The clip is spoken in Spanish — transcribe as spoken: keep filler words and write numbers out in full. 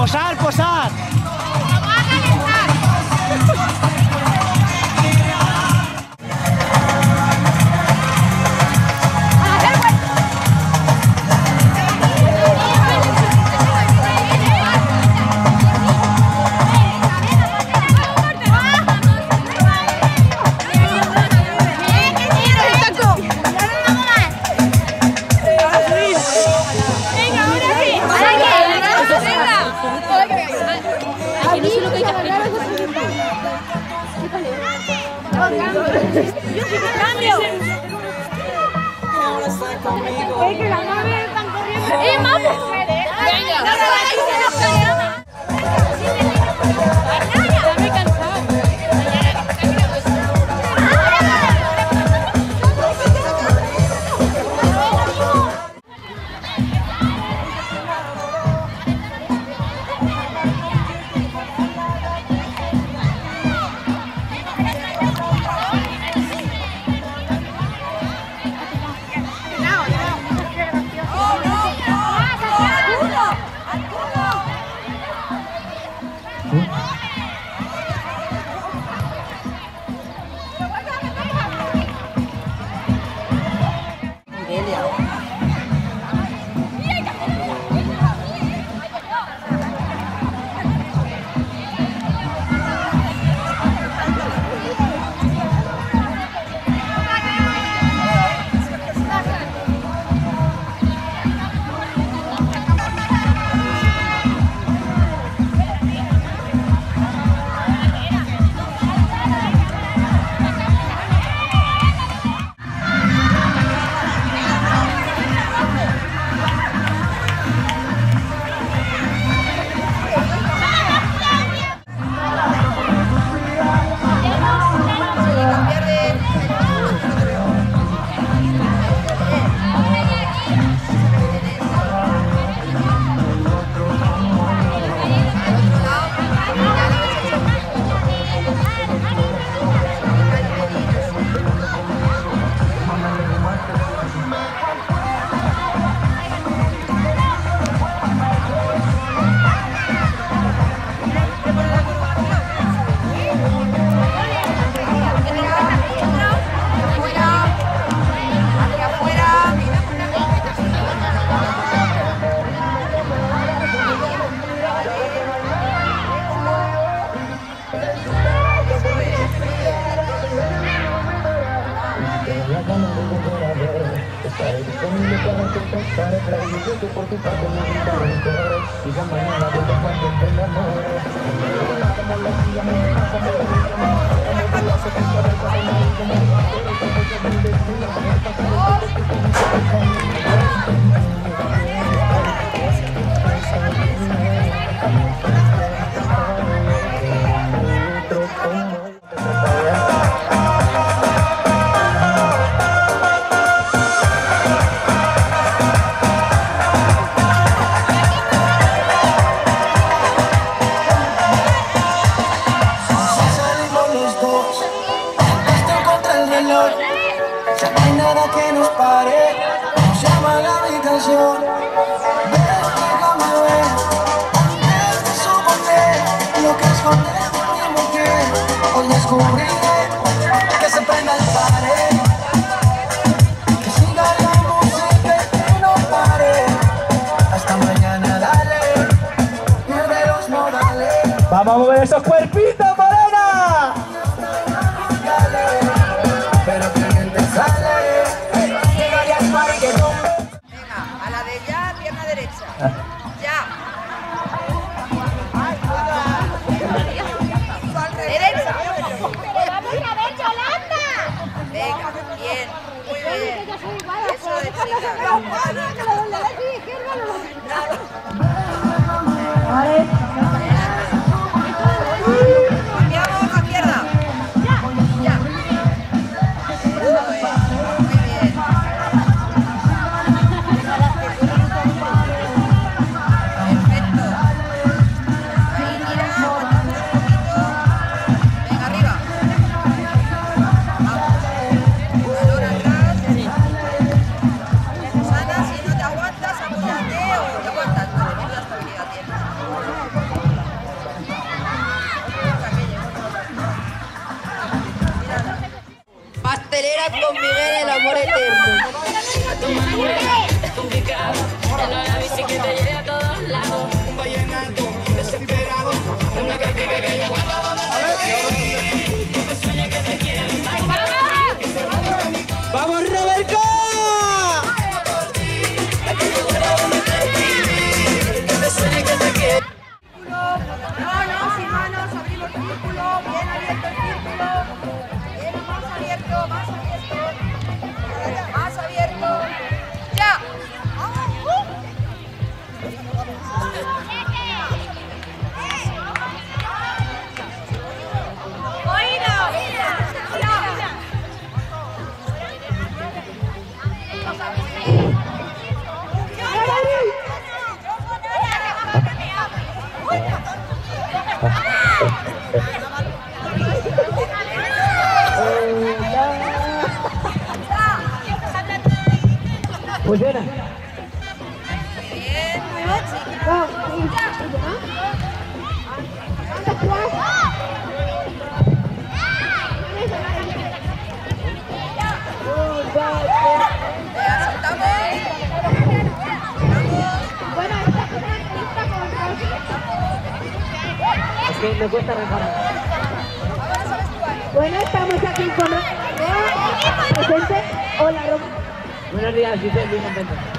Posar, posar. ¡Cambio! Es que las mames están corriendo. ¡Eh, vamos! ¡Venga! Dame cansado. Vamos a mover esos cuerpitos, Morena. Pero que te sale. Venga, a la de ya, pierna derecha. Ya. Derecha. ¡Vamos a ver, Yolanda! Venga, bien, muy bien. Eso de chica. Cambiamos a izquierda. Ya. Ya. Eso es. Muy bien. Perfecto. Ahí tira, aguantamos un poquito. Venga, arriba. Vamos. Valor atrás. Sana, sigue. amor eterno. En la bici que te lleve a todos lados. Un vallenato desesperado. Una canción que yo guardo. Que sueñe que te quiero. ¡Vamos, Roberto! Que te sueñe que te quiero. Manos y manos, abrimos el círculo, bien abierto el círculo, bien más abierto, más abierto, más abierto, ya. Funciona. Bien, muy bien, chiquita. Ya, soltamos. Bueno, esta es una pista con Es que me cuesta reparar. Vámonos al vestuario. Bueno, estamos aquí con... Presente. Hola, Roma. Buenos días, Giselle, muy contento.